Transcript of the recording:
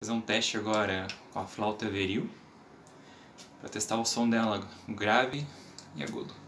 Fazer um teste agora com a flauta Weril para testar o som dela grave e agudo.